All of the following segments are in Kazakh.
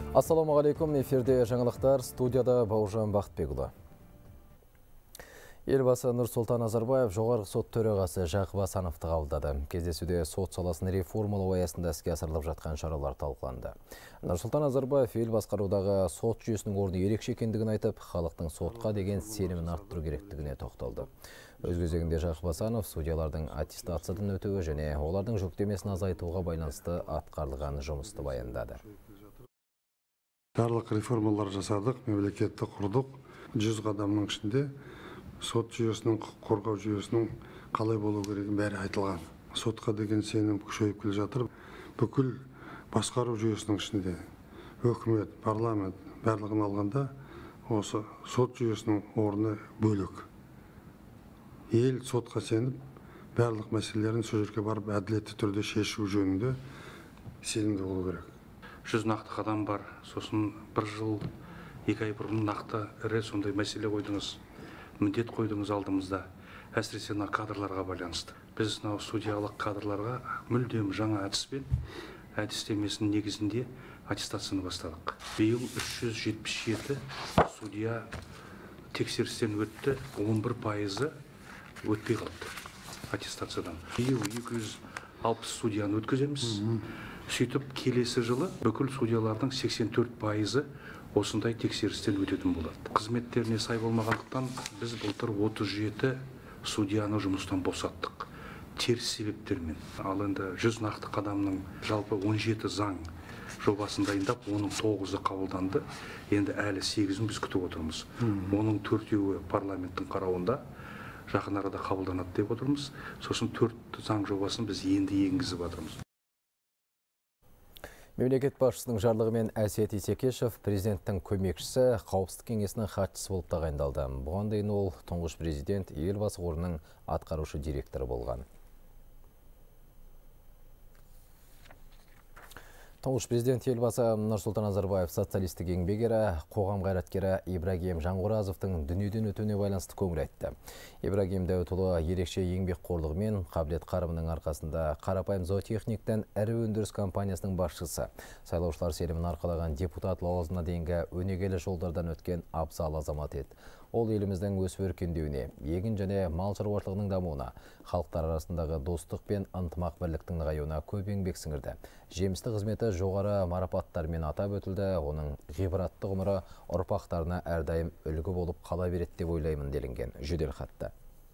Ассаламағалейкум, эфирде жаңалықтар, студияда Бауыржан Бақытбекұлы. Елбасы Нұрсұлтан Назарбаев жоғарғы сот төрағасы Жақып Асановты қабылдады. Кездесуде сот саласын реформалау аясында іске асырылып жатқан шаралар талқыланды. Нұрсұлтан Назарбаев ел басқарудағы сот жүйесінің орны ерекше екендігін айтып, халықтың сотқа деген сенімін арттыру керектігіне тоқталды. Өз кезегінде Жақып Асанов судьялардың аттестациядан өтуі және олардың жүктемесін азайтуға байланысты атқарылған жұмысты баяндады. Барлық реформалар жасадық, мемлекетті құрдық. 100 қадамның ішінде сот жүйесінің, құқық қорғау жүйесінің қалай болу керегі бәрі айтылған. Сотқа деген сенім күшейіп келе жатыр. Бүкіл басқару жүйесінің ішінде үкімет, парламент барлығын алғанда осы сот жүйесінің орны бөлек. Ел сотқа сеніп, барлық мәселелерін сол жерге барып әділетті түрде шешу жөнінде сенімді болу керек. 100 нақты қадам бар, сосын 1 жыл, 2 ай бұрын нақты ірі сондай мәселе қойдыңыз, міндет қойдыңыз алдымызда, әсіресе кадрларға байланысты. Біз судьялық кадрларға мүлдем жаңа әдіспен, әдістемесінің негізінде аттестацияны бастадық. Биыл 377 судья тексерістен өтті, 11% өтпей қалды аттестациядан. Биыл 260 судьяны өткіземіз. Сөйтіп, келесі жылы бүкіл судьялардың 84% осындай тексерістен өтетін болады. Қызметтеріне сай болмағандықтан біз былтыр 37 судьяны жұмыстан босаттық. Теріс себептермен. Ал енді 100 нақты қадамның жалпы 17 заң жобасын дайындап, оның 9-ы қабылданды. Енді әлі 8-ін біз күтіп отырмыз. Оның 4-еуі парламенттің қарауында жақын арада қабылданады деп отырмыз. Сосын 4 заң жобасын біз енді енгізіп жатырмыз. Мемлекет басшысының жарлығымен Әсет Исекешев президенттің көмекшісі, қауіпсіздік кеңесінің хатшысы болып тағайындалды. Бұған дейін ол тұңғыш президент елбасы қорының атқарушы директоры болған. Тұңғыш президент елбасы Нұрсұлтан Назарбаев социалистік еңбек ері, қоғам қайраткері Ибрагим Жанғоразовтың дүниеден өтуіне байланысты көңіл айтты. Ибрагим Дәуітұлы ерекше еңбек қорлығымен қабілет қарымының арқасында қарапайым зоотехниктен ірі өндіріс компаниясының басшысы, сайлаушылар сенімін арқалаған депутат лауазымына дейінгі өнегелі жолдардан өткен абзал азамат еді. Ол еліміздің өсіп-өркендеуіне, егін және мал шаруашылығының дамуына, халықтар арасындағы достық пен ынтымақ бірліктің нығаюына көп еңбек сіңірді. Жемісті қызметі жоғары марапаттармен атап өтілді, оның ғибратты ғұмыры ұрпақтарына әрдайым үлгі болып қала береді деп ойлаймын делінген жеделхатта.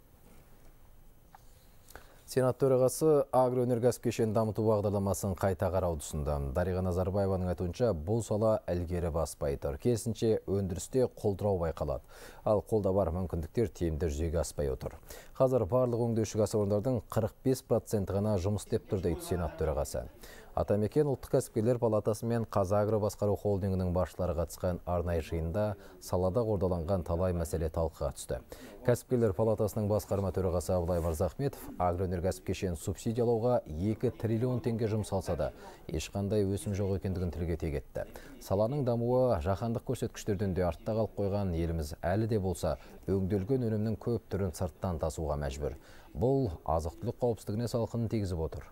Сенат төрағасы агроөнеркәсіп кешенін дамыту бағдарламасын қайта қарауды ұсынды. Дариға Назарбаеваның айтуынша, бұл сала ілгері баспай тұр. Керісінше өндірісте қолдырау байқалады. Ал қолда бар мүмкіндіктер тиімді жүзеге аспай отыр. Қазір барлық өңдеуші кәсіпорындардың 45% ғана жұмыс істеп тұр дейді Сенат төрағасы. Атамекен ұлттық кәсіпкерлер палатасы мен Қазагро басқару холдингінің басшылары қатысқан арнайы жиында салада қордаланған талай мәселе талқыға түсті. Кәсіпкерлер палатасының басқарма төрағасы Абылай Мырзахметов агроөнеркәсіп кешенін субсидиялауға 2 триллион теңге жұмсалса да, ешқандай өсім жоқ екендігін тілге тиек етті. Саланың дамуы жаһандық көрсеткіштерден де артта қалып қойған еліміз әлі де болса, өңделген өнімнің көп түрін сырттан тасуға мәжбүр. Бұл азық-түлік қауіпсіздігіне салқынын тигізіп отыр.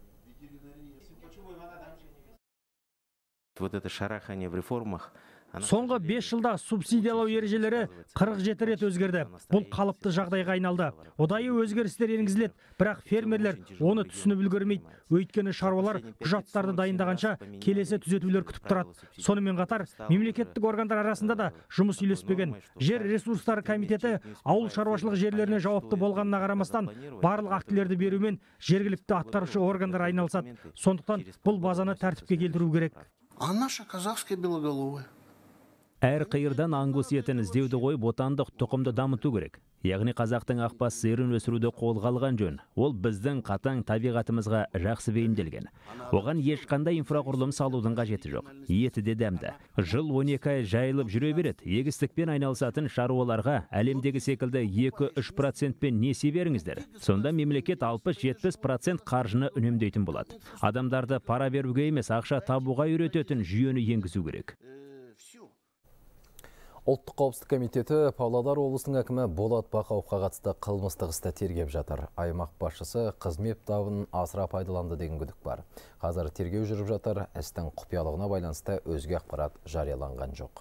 Вот это шарахание в реформах. Соңғы 5 жылда субсидиялау ережелері 47 рет өзгерді. Бұл қалыпты жағдайға айналды. Ұдайы өзгерістер енгізіледі, бірақ фермерлер оны түсініп үлгермейді. Өйткені шаруалар құжаттарды дайындағанша келесі түзетулер күтіп тұрады. Сонымен қатар, мемлекеттік органдар арасында да жұмыс үйлеспеген. Жер ресурстары комитеті ауыл шаруашылық жерлеріне жауапты болғанына қарамастан, барлық актілерді берумен жергілікті атқарушы органдар айналысады. Сондықтан бұл базаны тәртіпке келтіру керек. А наша казахская белоголовая? Әр қиырдан аңгус етін іздеуді қойып, отандық тұқымды дамыту керек. Яғни қазақтың ақбас сиырын өсіруді қолға алған жөн. Ол біздің қатаң табиғатымызға жақсы бейімделген. Оған ешқандай инфрақұрылым салудың қажеті жоқ. Еті де дәмді. Жыл 12 ай жайылып жүре береді. Егістікпен айналысатын шаруаларға әлемдегі секілді 2-3%пен несие беріңіздер. Сонда мемлекет 60-70% қаржыны үнемдейтін болады. Адамдарды пара беруге емес, ақша табуға үйрететін жүйені енгізу керек. Ұлттық қауіпсіздік комитеті Павлодар облысының әкімі Болат Бақауовқа қатысты қылмыстық істі тергеп жатыр. Аймақ басшысы қызмет бабын асыра пайдаланды деген күдік бар. Қазір тергеу жүріп жатыр, істің құпиялығына байланысты өзге ақпарат жарияланған жоқ.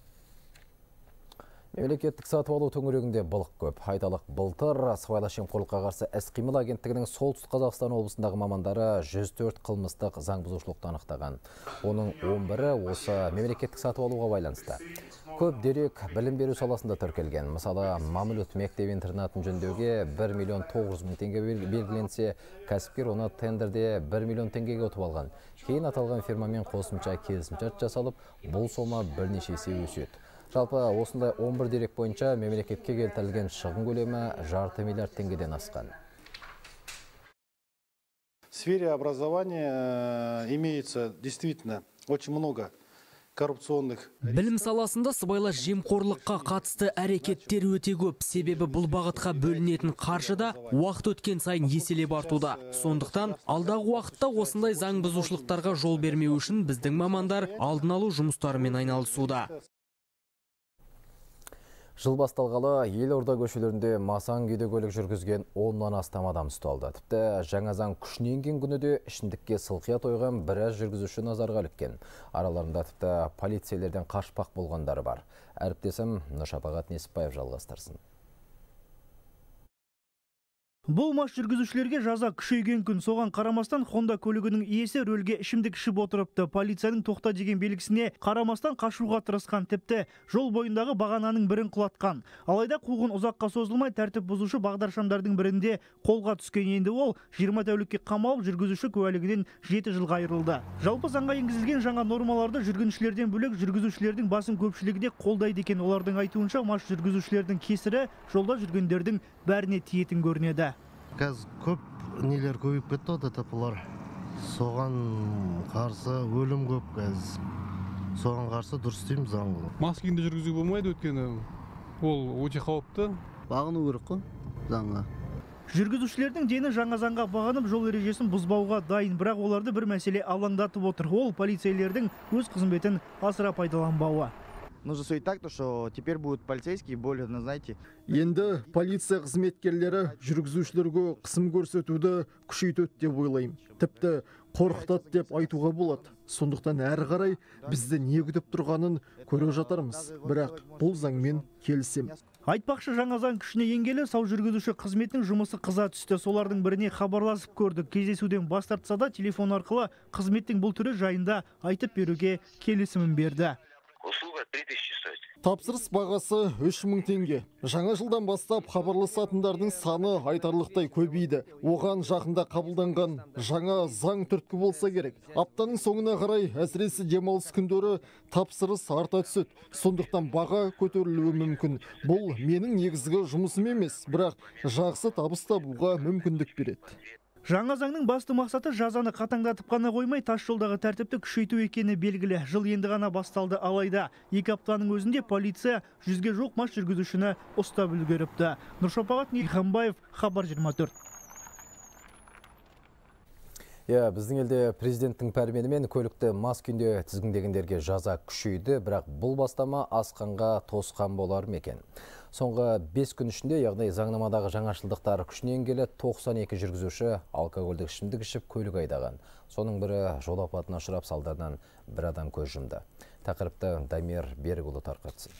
Мемлекеттік сатып алу төңірегінде былық көп. Айталық, былтыр сыбайлас жемқорлыққа қарсы іс-қимыл агенттігінің Солтүстік Қазақстан облысындағы мамандары 104 қылмыстық заң бұзушылықты анықтаған. Оның 11-і осы мемлекеттік сатып алуға байланысты. Көп дерек білім беру саласында тіркелген. Мысалы, Мамлют мектеп-интернатын жөндеуге 1.900.000 теңге белгіленсе, кәсіпкер оны тендерде 1 миллион теңгеге ұтып алған. Кейін аталған фирмамен қосымша келісімшарт жасалып, бұл сома бірнеше есе өседі. Жалпы осындай 11 дерек бойынша мемлекетке келтірілген шығын көлемі $500 миллиард теңгеден асқан. В сфере образования имеется действительно очень много коррупционных. Білім саласында сыбайлас жемқорлыққа қатысты әрекеттер өте көп. Себебі бұл бағытқа бөлінетін қаржы да уақыт өткен сайын еселеп артуда. Сондықтан алдағы уақытта осындай заң бұзушылықтарға жол бермеу үшін біздің мамандар алдын алу жұмыстарымен айналысуда. Жыл басталғалы елорда көшелерінде масаң күйде көлік жүргізген 10-нан астам адам ұсталды. Тіпті жаңа заң күшіне енген күні де ішімдікке сылқия тойған біраз жүргізуші назарға іліккен. Араларында тіпті полицейлерден қашпақ болғандары бар. Әріптесім Нұршапағат Несіпбаев жалғастырсын. Бұл мас жүргізушілерге жаза күшейген күн. Соған қарамастан Honda көлігінің иесі рөлге ішімдік ішіп отырыпты. Полицияның тоқта деген белгісіне қарамастан қашуға тырысқан, тіпті жол бойындағы бағананың бірін құлатқан. Алайда қуғын ұзаққа созылмай тәртіп бұзушы бағдаршамдардың бірінде қолға түскен. Енді ол 20 тәулікке қамалып, жүргізуші куәлігінен 7 жылға айырылды. Жалпы заңға енгізілген жаңа нормаларды жүргіншілерден бөлек жүргізушілердің басым көпшілігі де қолдайды екен. Олардың айтуынша мас жүргізушілердің кесірі жолда жүргендердің бәріне тиетін көрінеді. Қазір көп нелер көбейіп кетті ода тапылар. Соған қарсы өлім көп қазір. Соған қарсы дұрыс дейміз заңға. Мас күйінде жүргізуге болмайды, өйткені ол өте қауіпті. Бағыну керек қой заңға. Жүргізушілердің дені жаңа заңға бағынып, жол ережесін бұзбауға дайын, бірақ оларды бір мәселе алаңдатып отыр. Ол полицейлердің өз қызметін асыра пайдаланбауы. Нужно сөйтіп так, что теперь будут полицейские более, знаете. Енді полиция қызметкерлері жүргізушілерге қысым көрсетуді күшейтеді деп ойлаймын. Тіпті қорқытады деп айтуға болады. Сондықтан әрі қарай бізді не күтіп тұрғанын көре жатармыз. Бірақ бұл заңмен келісем. Айтпақшы, жаңа заң күшіне енгелі сау жүргізуші қызметінің жұмысы қыза түсті. Солардың біріне хабарласып көрдік. Кездесуден бас тартса да телефон арқылы қызметтің бұл түрі жайында айтып беруге келісімін берді. Услуга 3000 стоит. Тапсырыс бағасы 3000 теңге. Жаңа жылдан бастап хабарласатындардың саны айтарлықтай көбейді. Оған жақында қабылданған жаңа заң түрткі болса керек. Аптаның соңына қарай әсіресе демалыс күндері тапсырыс арта түседі. Сондықтан баға көтерілуі мүмкін. Бұл менің негізгі жұмысым емес, бірақ жақсы табыс табуға мүмкіндік береді. Жаңа заңның басты мақсаты жазаны қатаңдатып қана қоймай, тас жолдағы тәртіпті күшейту екені белгілі. Жыл енді ғана басталды, алайда 2 аптаның өзінде полиция 100-ге жоқ мас жүргізушіні ұстап үлгеріпті. Нұршапағат Несіпбаев, Хабар 24. Біздің елде президенттің пәрменімен көлікті мас күйінде тізгіндегендерге жаза күшейді, бірақ бұл бастама асқанға тосқан болар мекен. Соңғы 5 күн ішінде, яғни заңнамадағы жаңашылдықтар күшіне енгелі 92 жүргізуші алкогольдік ішімдік ішіп көлік айдаған. Соның бірі жол апатына ұшырап, салдарынан бір адам көз жұмды. Тақырыпты Дамир Берікұлы тарқатсын.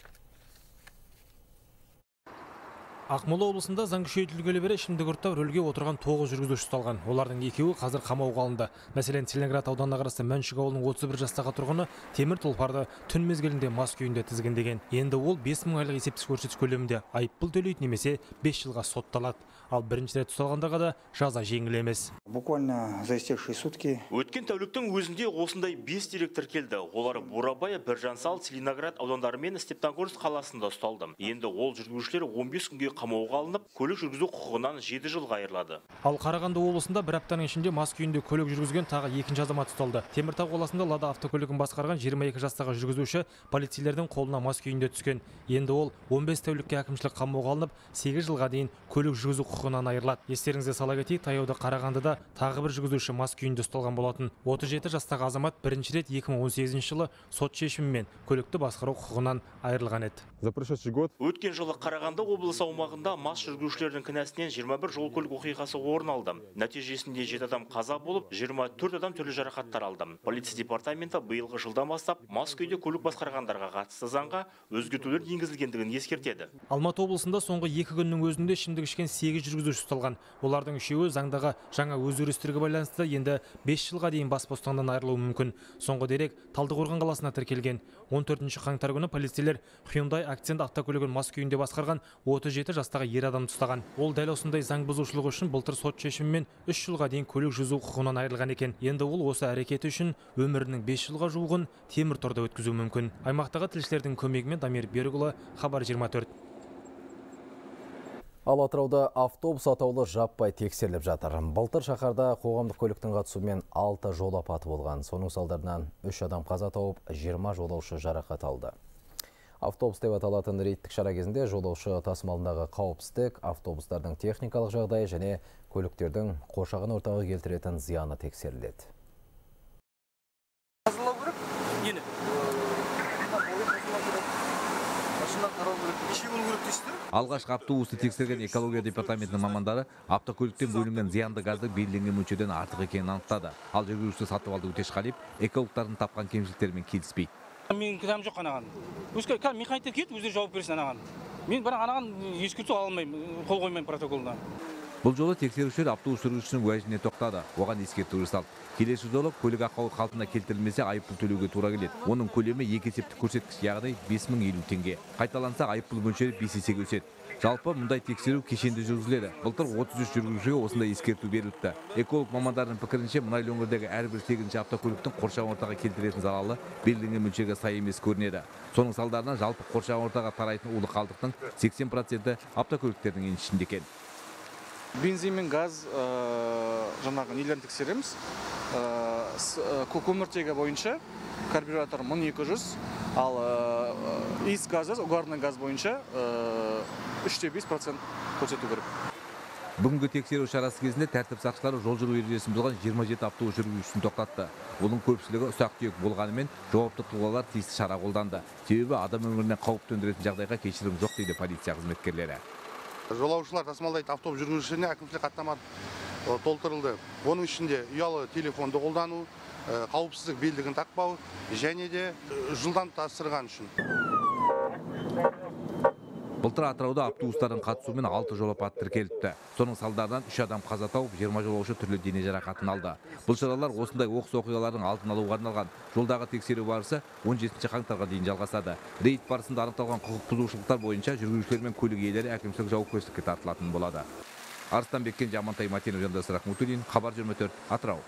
Ақмола облысында заң күшейтілгелі бері ішімдік ұрттап рөлге отырған 9 жүргізуші ұсталған. Олардың екеуі қазір қамауға алынды. Мәселен, Целиноград ауданына қарасты Мәншік ауылының 31 жастағы тұрғыны Темір Тұлпарды түн мезгілінде мас күйінде тізгіндеген. Енді ол 5000 айлық есептік көрсеткіш көлемінде айыппұл төлейді, немесе 5 жылға сотталады. Ал бірінші рет ұсталғандарға да жаза жеңіл емес. Буквально за истекшие сутки. Өткен тәуліктің өзінде осындай 5 дерек тіркелді. Олар Бурабай, Біржансал, Целиноград аудандары мен Степногорск қаласында ұсталды. Енді ол жүргізушілер 15 күнге қамауға алынып, көлік жүргізу құқығынан 7 жылға айырылады. Ал Қарағанды облысында бір аптаның ішінде мас күйінде көлік жүргізген тағы екінші азамат ұсталды. Теміртау қаласында Лада автокөлігін басқарған 22 жастағы жүргізуші полицейлердің қолына мас күйінде түскен. Енді ол 15 тәулікке әкімшілік қамауға алынып, 8 жылға дейін көлік жүргізу құқығынан айырылады. Естеріңізге сала кетейік, таяуда Қарағандыда тағы бір жүргізуші мас күйінде ұсталған болатын. 37 жастағы азамат бірінші рет 2018 жылы сот шешімімен көлікті басқару құқығынан айырылған еді. За прошедший год Өткен жылы Қарағанды облысы аумағында мас жүргізушілердің кінәсінен 21 жол көлік оқиғасы орын алды. Нәтижесінде 7 адам қаза болып, 24 адам түрлі жарақаттар алды. Полиция департаменті биылғы жылдан бастап мас күйде көлік басқарғандарға қатысты заңға өзгертулер енгізілгендігін ескертеді. Алматы облысында соңғы 2 күннің өзінде ішімдік ішкен 8 жүргізуші ұсталған. Олардың 3-еуі заңдағы жаңа өзгерістерге байланысты енді 5 жылға дейін бас бостандығынан айырылуы мүмкін. Соңғы дерек Талдықорған қаласына тіркелген. 14 қаңтар күні полицейлер Hyundai Accent автокөлігін мас күйінде басқарған 37 жастағы ер адамды ұстаған. Ол дәл осындай заң бұзушылығы үшін былтыр сот шешімімен 3 жылға дейін көлік жүргізу құқығынан айырылған екен. Енді ол осы әрекеті үшін өмірінің 5 жылға жуығын темір торда өткізуі мүмкін. Аймақтағы тілшілердің көмегімен Дамир Берікұлы, Хабар 24. Ал Атырауда автобус атаулы жаппай тексеріліп жатыр. Былтыр шаһарда қоғамдық көліктің қатысуымен 6 жол апаты болған. Соның салдарынан 3 адам қаза тауып, 20 жолаушы жарақат алды. Автобус деп аталатын рейдтік шара кезінде жолаушы тасымалындағы қауіпсіздік, автобустардың техникалық жағдайы және көліктердің қоршаған ортаға келтіретін зияны тексеріледі. Алғашқы автобусты тексерген экология департаментінің мамандары автокөліктен бөлінген зиянды газды белгіленген мөлшерден артық екенін анықтады. Ал жүргізуші Сатыбалды Өтешқалиев экологтардың тапқан кемшіліктерімен келіспейді. Мен кінәм жоқ анаған. Өзге механиктер келді, өздері жауап берсін анаған. Мен бірақ анаған ескерту ала алмаймын, қол қоймаймын протоколына. Бұл жолы тексерушілер автобус жүргізушінің уәжіне тоқтады. Оған ескерту жасалды. Келесі жолы көлік ақауы қалпына келтірілмесе айыппұл төлеуге тура келеді. Оның көлемі 2 есептік көрсеткіш, яғни 5050 теңге. Қайталанса айыппұл мөлшері 5 есеге өседі. Жалпы мұндай тексеру кешенді жүргізіледі. Былтыр 33 жүргізушіге осындай ескерту беріліпті. Эколог мамандарының пікірінше мұнайлы өңірдегі әрбір 8-ші автокөліктің қоршаған ортаға келтіретін залалы белгіленген мөлшерге сай емес көрінеді. Соның салдарынан жалпы қоршаған ортаға тарайтын улы қалдықтың 80% автокөліктердің еншісінде екен. Бензин мен газ жаңағы нелерін тексереміз. Көміртегі бойынша карбюратор 1200, ал иіс газы, угарный газ бойынша 3,5% көрсету керек. Бүгінгі тексеру шарасы кезінде тәртіп сақшылары жол жүру ережесін бұзған 27 автобус жүргізушісін тоқтатты. Оның көпшілігі ұсақ-түйек болғанымен жауапты тұлғалар тиісті шара қолданды. Себебі адам өміріне қауіп төндіретін жағдайға кешірім жоқ дейді полиция қызметкерлері. Жолаушылар тасымалдайтын автобус жүргізушілеріне әкімшілік хаттама толтырылды. Оның ішінде ұялы телефонды қолдану, қауіпсіздік белдігін тақпау және де жылдамдықты асырған үшін. Былтыр Атырауда автобустардың қатысуымен 6 жол апаты тіркеліпті. Соның салдарынан 3 адам қаза тауып, 20 жолаушы түрлі дене жарақатын алды. Бұл шаралар осындай оқыс оқиғалардың алдын алуға арналған. Жолдағы тексеру барысы 17 қаңтарға дейін жалғасады. Рейд барысында анықталған құқық бұзушылықтар бойынша жүргізушілер мен көлік иелері әкімшілік жауапкершілікке тартылатын болады. Арыстан Беккен, Жамантай Матенов, Жандос Рахмутуллин, Хабар 24, Атырау.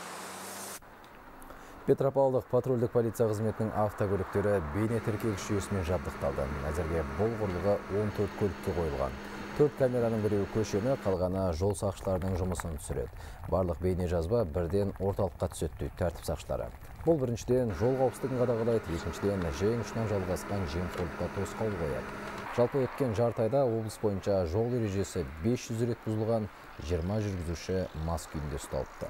Петропавлдық патрульдік полиция қызметінің автокөліктері бейне тіркегіш жүйесімен жабдықталды. Әзірге бұл құрылғы 14 көлікке қойылған. 4 камераның біреуі көшені, қалғаны жол сақшыларының жұмысын түсіреді. Барлық бейне жазба бірден орталыққа түседі дейді тәртіп сақшылары. Бұл біріншіден жол қауіпсіздігін қадағалайды, екіншіден жең ұшынан жалғасқан жемқорлыққа тосқауыл қояды. Жалпы өткен жарты айда облыс бойынша жол ережесі 500 рет бұзылған, 20 жүргізуші мас күйінде ұсталыпты.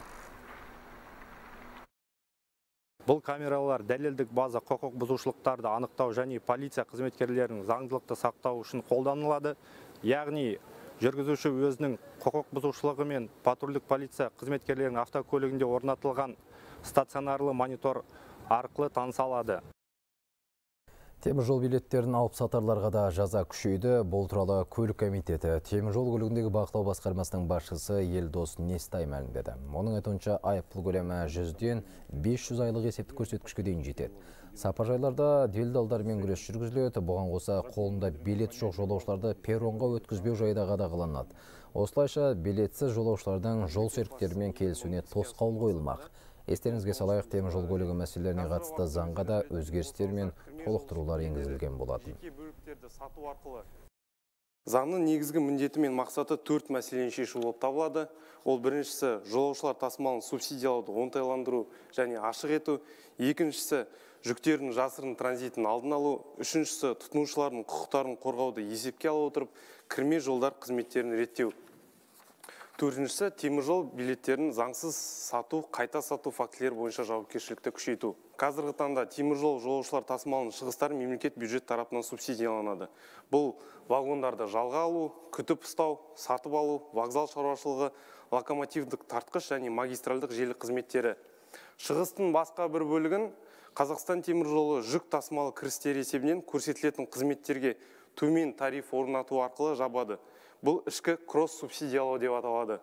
Бұл камералар дәлелдік база құқық бұзушылықтарды анықтау және полиция қызметкерлерінің заңдылықты сақтау үшін қолданылады. Яғни жүргізуші өзінің құқық бұзушылығы мен патрульдік полиция қызметкерлерінің автокөлігінде орнатылған стационарлы монитор арқылы таныса алады. Темір жол билеттерін алып сатарларға да жаза күшейді. Бұл туралы көлік комитеті темір жол көлігіндегі бақылау басқармасының басшысы Елдос Нестай мәлімдеді. Оның айтуынша айыппұл көлемі 100-ден 500 айлық есептік көрсеткішке дейін жетеді. Сапаржайларда делдалдармен күрес жүргізіледі. Бұған қоса қолында билет жоқ жолаушыларды перронға өткізбеу жайы да қадағаланады. Осылайша билетсіз жолаушылардың жол серіктерімен келісуіне тосқауыл қойылмақ. Естеріңізге салайық, темір жол көлігі мәселелеріне қатысты заңға да өзгерістер мен толықтырулар енгізілген болатын. Заңның негізгі міндеті мен мақсаты 4 мәселені шешу болып табылады. Ол біріншісі жолаушылар тасымалын субсидиялауды оңтайландыру және ашық ету. Екіншісі жүктердің жасырын транзитін алдын алу. Үшіншісі тұтынушылардың құқықтарын қорғауды есепке ала отырып, кірме жолдар қызметтерін реттеу. Төртіншісі теміржол билеттерін заңсыз сату, қайта сату фактілері бойынша жауапкершілікті күшейту. Қазіргі таңда теміржол жолаушылар тасымалының шығыстары мемлекет бюджет тарапынан субсидияланады. Бұл вагондарды жалға алу, күтіп ұстау, сатып алу, вокзал шаруашылығы, локомотивдік тартқыш және магистральдық желі қызметтері. Шығыстың басқа бір бөлігін Қазақстан теміржолы жүк тасымалы кірістері есебінен көрсетілетін қызметтерге төмен тариф орнату арқылы жабады. Бұл ішкі кросс-субсидиялау деп аталады.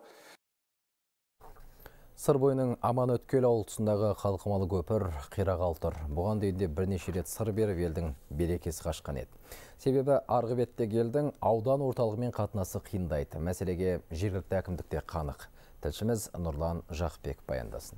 Сыр бойының Аман-Өткел ауыл тұсындағы қалқымалы көпір қирағалы тұр. Бұған дейін де бірнеше рет сыр беріп елдің берекесі қашқан еді. Себебі арғы беттегі елдің аудан орталығымен қатынасы қиындайды. Мәселеге жергілікті әкімдікте қанық. Тілшіміз Нұрлан Жақпек баяндасын.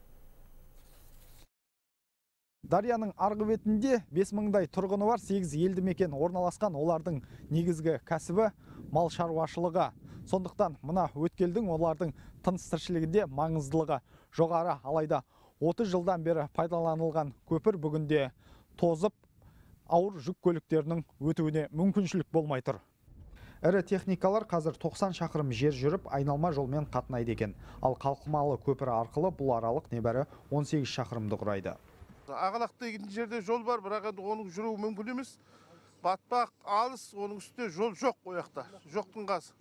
Дарияның арғы бетінде 5000-дай тұрғыны бар 8 елді мекен орналасқан. Олардың негізгі кәсібі мал шаруашылығы. Сондықтан мына өткелдің олардың тыныс тіршілігінде маңыздылығы жоғары. Алайда 30 жылдан бері пайдаланылған көпір бүгінде тозып, ауыр жүк көліктерінің өтуіне мүмкіншілік болмай тұр. Ірі техникалар қазір 90 шақырым жер жүріп, айналма жолмен қатынайды екен. Ал қалқымалы көпір арқылы бұл аралық небәрі 18 шақырымды құрайды. Ағалақта егетін жерде жол бар, бірақ оның жүруі мүмкін емес. Батпақ, алыс, оның үстінде жол жоқ ояқта. Жоқтың қасы.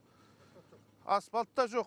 Асфальт та жоқ.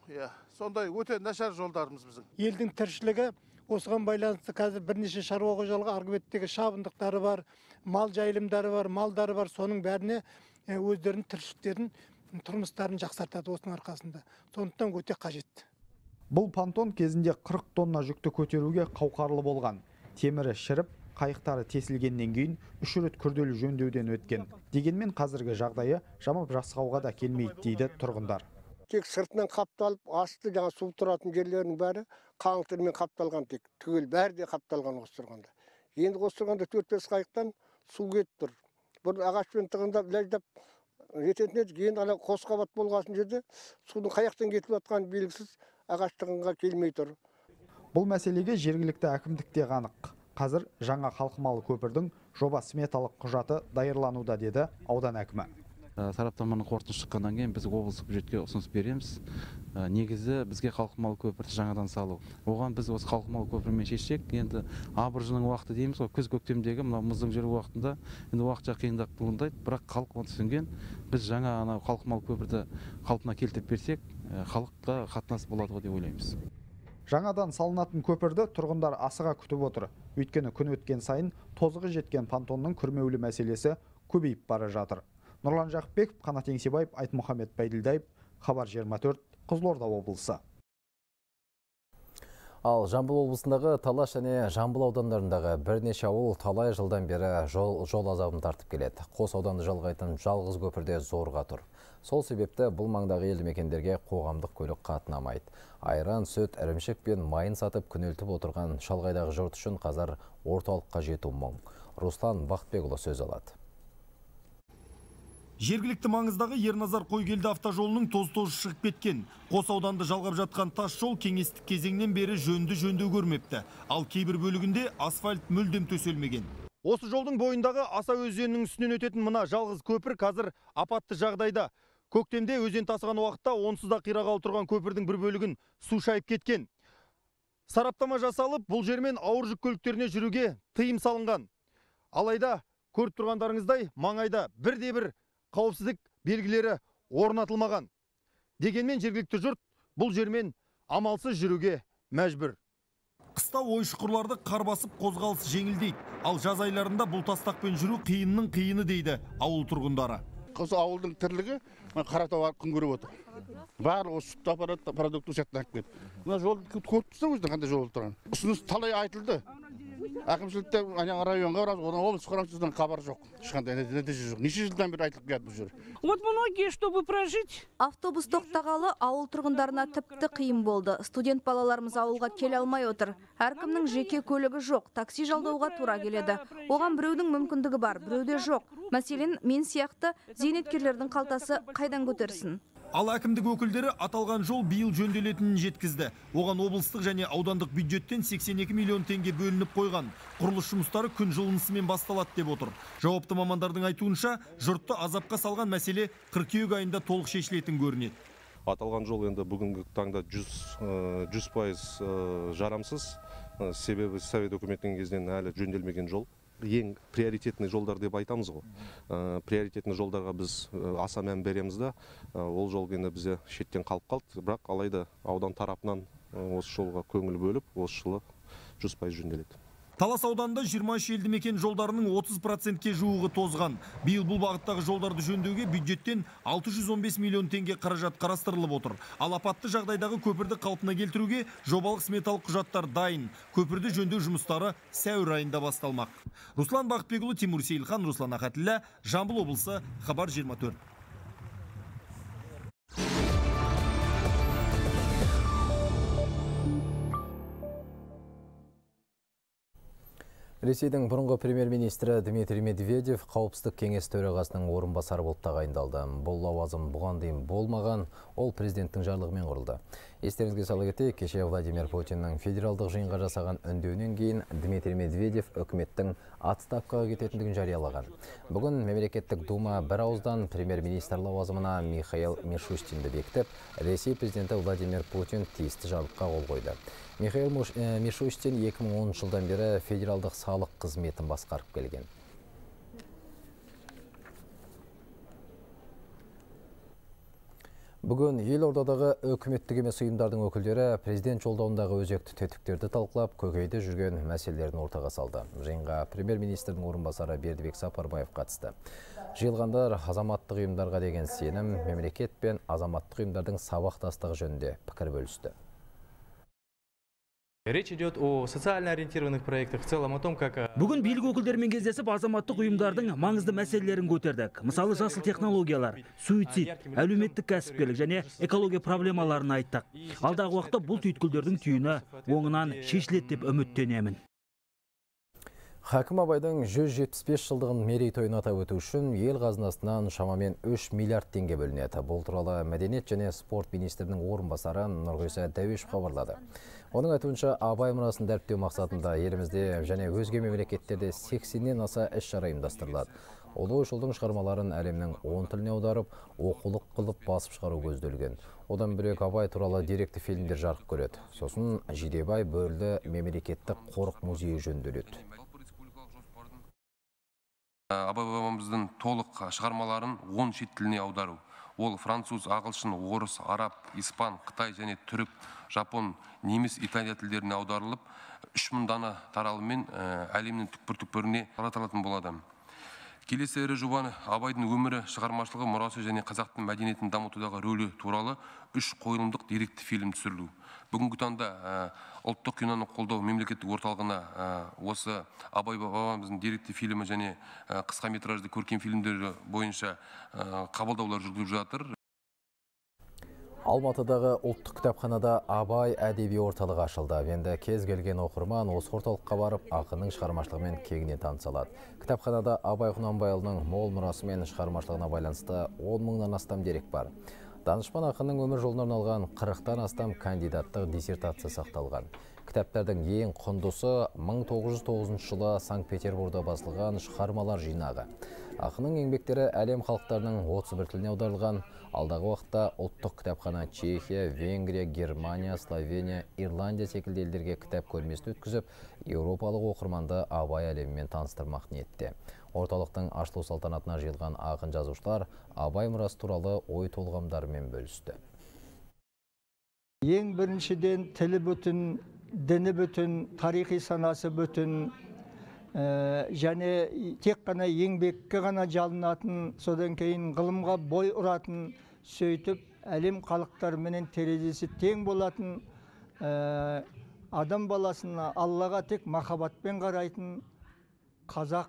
Сондай өте нашар жолдарымыз біздің. Елдің тіршілігі осыған байланысты қазір бірнеше шаруа қожалығы арғы беттегі шабындықтары бар, мал жайылымдары бар, малдары бар. Соның бәріне өздерінің тіршіліктерін, тұрмыстарын жақсартады осының арқасында. Сондықтан өте қажет. Бұл понтон кезінде 40 тонна жүкті көтеруге қауқарлы болған. Темірі шіріп, қайықтары тесілгеннен кейін 3 рет күрделі жөндеуден өткен. Дегенмен қазіргі жағдайы жамап жасқауға да келмейді дейді тұрғындар. Тек сыртынан қапталып, асты жаңа су тұратын жерлерінің бәрі қаңылтырмен қапталған, тек түгел бәрі де қапталған осы тұрғанда. Енді осы тұрғанда 4-5 қайықтан су кетіп тұр. Бір ағашпен тығындап, ләждап жететін еді. Енді ана қос қабат болғасын жерде судың қаяқтан кетіп жатқаны белгісіз, ағаш тығынға келмей тұр. Бұл мәселеге жергілікті әкімдікте қанық. Қазір жаңа қалқымалы көпірдің жоба сметалық құжаты дайырлануда деді аудан әкімі. Сараптаманың қорытындысы шыққаннан кейін біз облыстық бюджетке ұсыныс береміз. Негізі бізге қалқымалы көпірді жаңадан салу. Оған біз осы қалқымалы көпірмен шешсек, енді абыржының уақыты дейміз ғой, күз көктемдегі мына мұздың жүру уақытында енді уақытша қиындық туындайды, бірақ халық оны түсінген. Біз жаңа қалқымалы көпірді қалпына келтіріп берсек, халыққа қатынас болады деп ойлаймыз. Жаңадан салынатын көпірді тұрғындар асыға күтіп отыр. Өйткені күн өткен сайын тозығы жеткен понтонның күрмеулі мәселесі көбейіп бара жатыр. Нұрлан Жақпеков, Қанат Еңсебаев, Айтмұхамед Байділдаев, Хабар 24, Қызылорда облысы. Ал Жамбыл облысындағы Талас және Жамбыл аудандарындағы бірнеше ауыл талай жылдан бері жол азабын тартып келеді. Қос ауданды жалғайтын жалғыз көпірде зорға тұр. Сол себепті бұл маңдағы елді мекендерге қоғамдық көлік қатынамайды. Айран, сүт, ірімшік пен майын сатып күнелтіп отырған шалғайдағы жұрт үшін қазір орталыққа жету мұң. Руслан Бақытбекұлы сөз алады. Жергілікті маңыздағы Ерназар Қойгелді автожолының тоз-тоз шығып кеткен. Қос ауданды жалғап жатқан тас жол кеңестік кезеңнен бері жөндеу көрмепті. Ал кейбір бөлігінде асфальт мүлдем төселмеген. Осы жолдың бойындағы Аса өзенінің үстінен өтетін мына жалғыз көпір қазір апатты жағдайда. Көктемде өзен тасыған уақытта онсыз да қирағалы тұрған көпірдің бір бөлігін су шайып кеткен. Сараптама жасалып, бұл жермен ауыр жүк көліктеріне жүруге тыйым салынған. Алайда көріп тұрғандарыңыздай маңайда бірде-бір қауіпсіздік белгілері орнатылмаған. Дегенмен жергілікті жұрт бұл жермен амалсыз жүруге мәжбүр. Қыста ой-шұқырларды қар басып қозғалыс жеңілдейді. Ал жаз айларында бұл тастақпен жүру қиынның қиыны дейді ауыл тұрғындары. Осы ауылдың тірлігі Қаратау күн көріп отыр. Барлығы сүт аппарат продукты жаттан келіп. Мына жол көріп тұрсың өзің қандай жол тұрған. Ұсыныс талай айтылды. әкімшілікте районға барады, одан облыс құрамшысынан хабар жоқ. Ешқандай нәтиже жоқ. Неше жылдан бері айтылып келеді бұл жер. Вот многие, чтобы прожить. Автобус тоқтағалы ауыл тұрғындарына тіпті қиын болды. Студент балаларымыз ауылға келе алмай отыр. Әркімнің жеке көлігі жоқ, такси жалдауға тура келеді. Оған біреудің мүмкіндігі бар, біреуде жоқ. Мәселен, мен сияқты зейнеткерлердің қалтасы қайдан көтерсін? Ал әкімдік өкілдері аталған жол биыл жөнделетінін жеткізді. Оған облыстық және аудандық бюджеттен 82 миллион теңге бөлініп қойған. Құрылыс жұмыстары күн жылынысымен басталады деп отыр. Жауапты мамандардың айтуынша, жұртты азапқа салған мәселе қыркүйек айында толық шешілетін көрінеді. Аталған жол енді бүгінгі таңда 100% жарамсыз. Себебі совет үкіметінің кезінен әлі жөнделмеген жол. Ең приоритетный жолдар деп айтамыз ғой. Приоритетный жолдарға біз аса мән береміз да, ол жол енді бізде шеттен қалып қалды. Бірақ алайда аудан тарапынан осы жолға көңіл бөліп, осы жылы 100% жөнделеді. Талас ауданында 23 елді мекен жолдарының 30%-ке жуығы тозған. Биыл бұл бағыттағы жолдарды жөндеуге бюджеттен 615 миллион теңге қаражат қарастырылып отыр. Ал апатты жағдайдағы көпірді қалпына келтіруге жобалық сметалық құжаттар дайын. Көпірді жөндеу жұмыстары сәуір айында басталмақ. Руслан Бақытбекұлы, Тимур Сейілхан, Руслан Ахатіллә, Жамбыл облысы, Хабар 24. Ресейдің бұрынғы премьер-министрі Дмитрий Медведев қауіпсіздік кеңес төрағасының орынбасары болып тағайындалды. Бұл лауазым бұған дейін болмаған, ол президенттің жарлығымен құрылды. Естеріңізге сала кетейік, кеше Владимир Путиннің федералдық жиынға жасаған үндеуінен кейін Дмитрий Медведев үкіметтің отставкаға кететіндігін жариялаған. Бүгін мемлекеттік дума бір ауыздан премьер-министр лауазымына Михаил Мишустинді бекітіп, Ресей президенті Владимир Путин тиісті жарлыққа қол қойды. Михаил Мишустин 2010 жылдан бері федералдық салық қызметін басқарып келген. Бүгін елордадағы үкіметтік емес ұйымдардың өкілдері президент жолдауындағы өзекті тетіктерді талқылап, көкейде жүрген мәселелерін ортаға салды. Жиынға премьер-министрдің орынбасары Бердібек Сапарбаев қатысты. Жиылғандар азаматтық ұйымдарға деген сенім, мемлекет пен азаматтық ұйымдардың сабақтастығы жөнінде пікір бөлісті. Речь идет о социально ориентированных проектах, в целом о том, как... Бүгін билік өкілдерімен кездесіп, азаматтық ұйымдардың маңызды мәселелерін көтердік. Мысалы, жасыл технологиялар, суицид, әлеуметтік кәсіпкерлік және экология проблемаларын айттық. Алдағы уақытта бұл түйткілдердің түйіні оңынан шешіледі деп үміттенемін. Хакім Абайдың 175 жылдығын мерейтойын атап өту үшін ел қазынасынан шамамен 3 миллиард теңге бөлінеді. Бұл туралы мәдениет және спорт министрінің орынбасары Нұрғиса Дәуешов хабарлады. Оның айтуынша, Абай мұрасын дәріптеу мақсатында елімізде және өзге мемлекеттерде 80-нен аса іс-шара ұйымдастырылады. Ұлы ойшылдың шығармаларын әлемнің 10 тіліне аударып, оқулық қылып басып шығару көзделген. Одан бөлек Абай туралы деректі фильмдер жарық көреді. Сосын Жидебай бөрілі мемлекеттік қорық музейі жөнделеді. Абай бабамыздың толық шығармаларын 10 шет тіліне аудару. Ол француз, ағылшын, орыс, араб, испан, қытай және түрік, жапон, неміс, италия тілдеріне аударылып, 3000 дана таралыммен әлемнің түкпір-түкпіріне таратылатын болады. Келесі ірі жобаны Абайдың өмірі, шығармашылығы, мұрасы және қазақтың мәдениетін дамытудағы рөлі туралы 3 қойылымдық деректі фильм түсірілу. Бүгінгі таңда ұлттық киноны қолдау мемлекеттік орталығына осы Абай бабамыздың деректі фильмі және қысқа метражды көркем фильмдері бойынша қабылдаулар жүргізіліп жатыр. Алматыдағы ұлттық кітапханада Абай әдеби орталығы ашылды. Енді кез келген оқырман осы орталыққа барып, ақынның шығармашылығымен кеңінен таныса алады. Кітапханада Абай Құнанбайұлының мол мұрасы мен шығармашылығына байланысты 10 мыңнан астам дерек бар. Данышпан ақынның өмір жолына арналған 40-тан астам кандидаттық диссертация сақталған. Кітаптардың ең құндысы 1909 жылы Санкт-Петербургда басылған шығармалар жинағы. Ақынның еңбектері әлем халықтарының 31 тіліне аударылған. Алдағы уақытта ұлттық кітапхана Чехия, Венгрия, Германия, Словения, Ирландия секілді елдерге кітап көрмесін өткізіп, еуропалық оқырманды Абай әлемімен таныстырмақ ниетте. Орталықтың ашылу салтанатына жиылған ақын жазушылар Абай мұрасы туралы ой толғамдарымен бөлісті. Ең біріншіден тілі бүтін, діні бүтін, тарихи санасы бүтін, және тек қана еңбекке ғана жалынатын, содан кейін ғылымға бой ұратын, сөйтіп әлем халықтарымен терезесі тең болатын адам баласына Аллаға тек махаббатпен қарайтын қазақ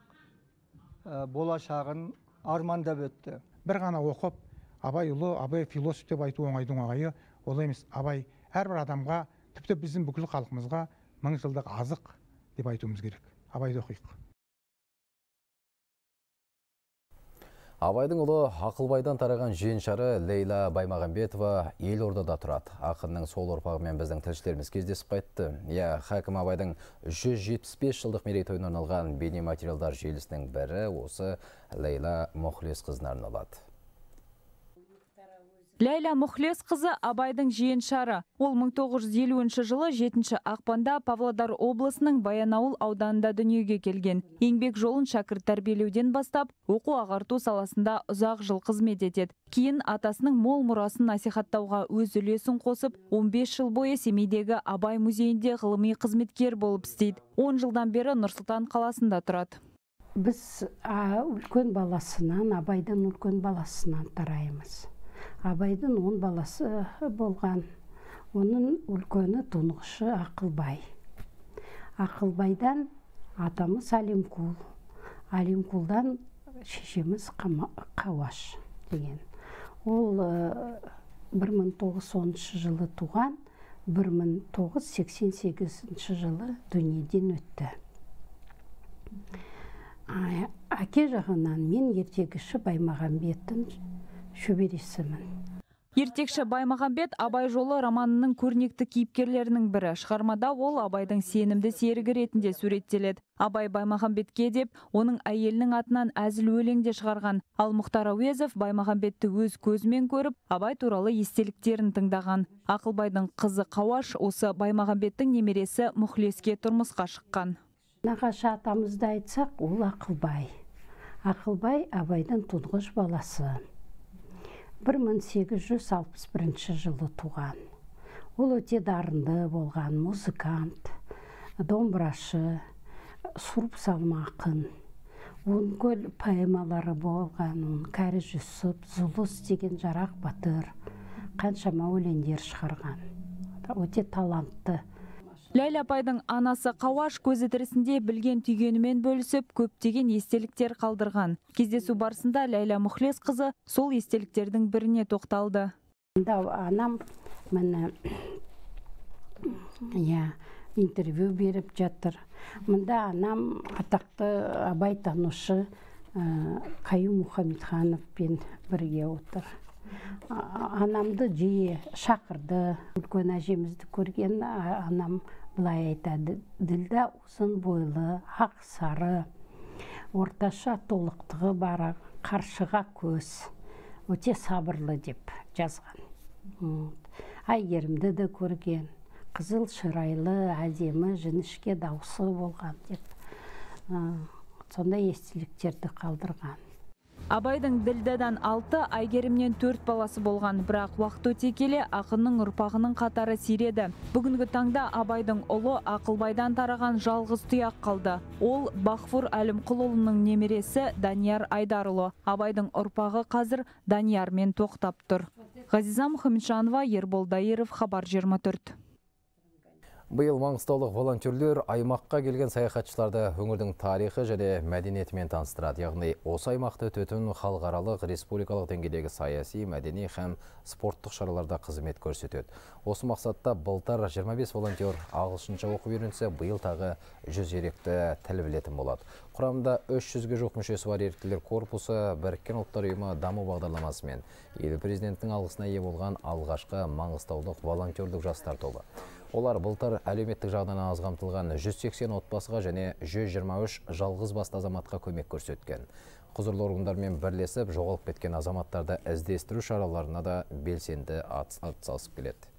болашағын армандап өтті. Бір ғана оқып, Абай ұлы, Абай философ деп айту оңайдың оңайы, олай емес. Абай әрбір адамға, тіпті біздің бүкіл халқымызға 1000 жылдық азық деп айтуымыз керек. Абайды оқиық. Абайдың ұлы Ақылбайдан тараған жиеншары Лейла Баймағамбетова Елордада тұрады. Ақынның сол ұрпағымен біздің тілшілеріміз кездесіп қайтты. Хакім Абайдың 175 жылдық мерейтойына арналған бейнематериалдар желісінің бірі осы Лейла Мұхлесқызына арналады. Лейла Мұхлесқызы Абайдың жиеншары. Ол 1950 жылы 7 ақпанда Павлодар облысының Баянауыл ауданында дүниеге келген. Еңбек жолын шәкірт тәрбиелеуден бастап, оқу ағарту саласында ұзақ жыл қызмет етеді. Кейін атасының мол мұрасын насихаттауға өз үлесін қосып, 15 жыл бойы Семейдегі Абай музейінде ғылыми қызметкер болып істейді. 10 жылдан бері Нұр-Сұлтан қаласында тұрады. Біз үлкен баласынан, Абайдың үлкен баласынан тараймыз. Абайдың 10 баласы болған. Оның үлкені тұңғышы Ақылбай. Ақылбайдан атамыз Алимкул. Алимкулдан шешеміз Қауаш деген. Ол 1910 жылы туған, 1988 жылы дүниеден өтті. Әке жағынан мен ертегіші Баймағамбеттің шөбересімін. Ертекші Баймағамбет Абай жолы романының көрнекті кейіпкерлерінің бірі. Шығармада ол Абайдың сенімді серігі ретінде суреттеледі. Абай Баймағамбетке деп, оның әйелінің атынан әзіл өлеңде шығарған. Ал Мұхтар Әуезов Баймағамбетті өз көзімен көріп, Абай туралы естеліктерін тыңдаған. Ақылбайдың қызы Қауаш осы Баймағамбеттің немересі Мұхлеске тұрмысқа шыққан. Нағашы атамызды айтсақ, ол Ақылбай. Ақылбай Абайдың тұңғыш баласы. 1861 жылы туған. Ол өте дарынды болған музыкант, домбырашы, сұрып салмақын. Оның көл поэмалары болған, Кәрі Жүсіп, Зұлыс деген Жарақ Батыр, қаншама өлеңдер шығарған. Өте талантты. Ләйла апайдың анасы Қауаш көзі тірісінде білген түйгенімен бөлісіп, көптеген естеліктер қалдырған. Кездесу барысында Ләйла Мұхлесқызы сол естеліктердің біріне тоқталды. Анам мені интервью беріп жатыр. Мұнда анам атақты Абай танушы Қаюм Мұхамедхановпен бірге отыр. Анамды жиі шақырды. Үлкен әжемізді көрген анам былай айтады: Ділда ұзын бойлы, ақ сары, орташа толықтығы бары, қаршыға көз, өте сабырлы деп жазған. Әйгерімді де көрген, қызыл шырайлы, әдемі, жіңішке дауысы болған деп сондай естеліктерді қалдырған. Абайдың Ділдадан 6, Әйгерімнен 4 баласы болған, бірақ уақыт өте келе ақынның ұрпағының қатары сиреді. Бүгінгі таңда Абайдың ұлы Ақылбайдан тараған жалғыз тұяқ қалды. Ол Бақфур Әлімқұлұлының немересі Данияр Айдарұлы. Абайдың ұрпағы қазір Даниярмен тоқтап тұр. Ғазиза Мұхамеджанова, Ербол Дайыров, Хабар 24. Биыл маңғыстаулық волонтерлер аймаққа келген саяхатшыларды өңірдің тарихы және мәдениетімен таныстырады. Яғни осы аймақты өтетін халықаралық республикалық деңгейдегі саяси, мәдени һәм спорттық шараларда қызмет көрсетеді. Осы мақсатта былтыр 25 волонтер ағылшынша оқып үйренсе, биыл тағы 100 еректі тіл білетін болады. Құрамында 300-ге жоқ мүшесі бар еріктілер корпусы Біріккен ұлттар ұйымы даму бағдарламасымен ел президентінің алғысына ие болған алғашқы маңғыстаулық волонтерлік жастар тобы. Олар былтыр әлеуметтік жағынан аз қамтылған 180 отбасыға және 123 жалғыз басты азаматқа көмек көрсеткен. Құзырлы органдармен бірлесіп, жоғалып кеткен азаматтарды іздестіру шараларына да белсенді атсалысып келеді.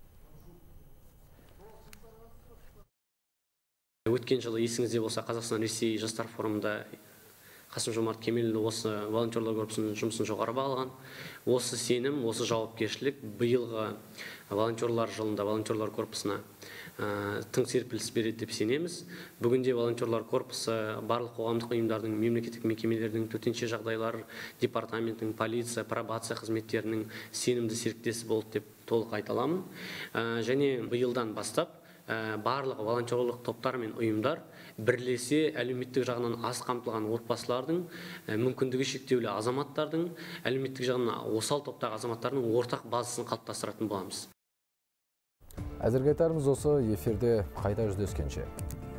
Өткен жылы есіңізде болса, Қазақстан-Ресей жастар форумында Қасым-Жомарт Кемелұлы осы волонтерлар корпусының жұмысын жоғары бағалаған. Осы сенім, осы жауапкершілік биылғы волонтерлар жылында волонтерлар корпусына тың серпіліс береді деп сенеміз. Бүгінде волонтерлар корпусы барлық қоғамдық ұйымдардың, мемлекеттік мекемелердің, төтенше жағдайлар департаментінің, полиция, пробация қызметтерінің сенімді серіктесі болды деп толық айта аламын. Және биылдан бастап барлық волонтерлық топтар мен ұйымдар бірлесе әлеуметтік жағынан аз қамтылған отбасылардың, мүмкіндігі шектеулі азаматтардың, әлеуметтік жағынан осал топтағы азаматтардың ортақ базасын қалыптастыратын боламыз. Әзірге айтарымыз осы, эфирде қайта жүздескенше.